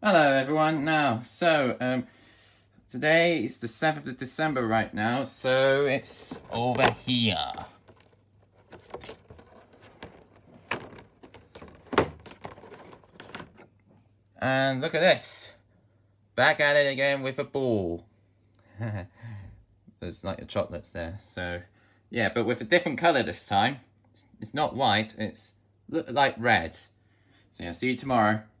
Hello everyone. Today is the 7th of December right now, so it's over here. And look at this. Back at it again with a ball. There's like the chocolates there, so yeah, but with a different colour this time. It's not white, it's like red. So yeah, see you tomorrow.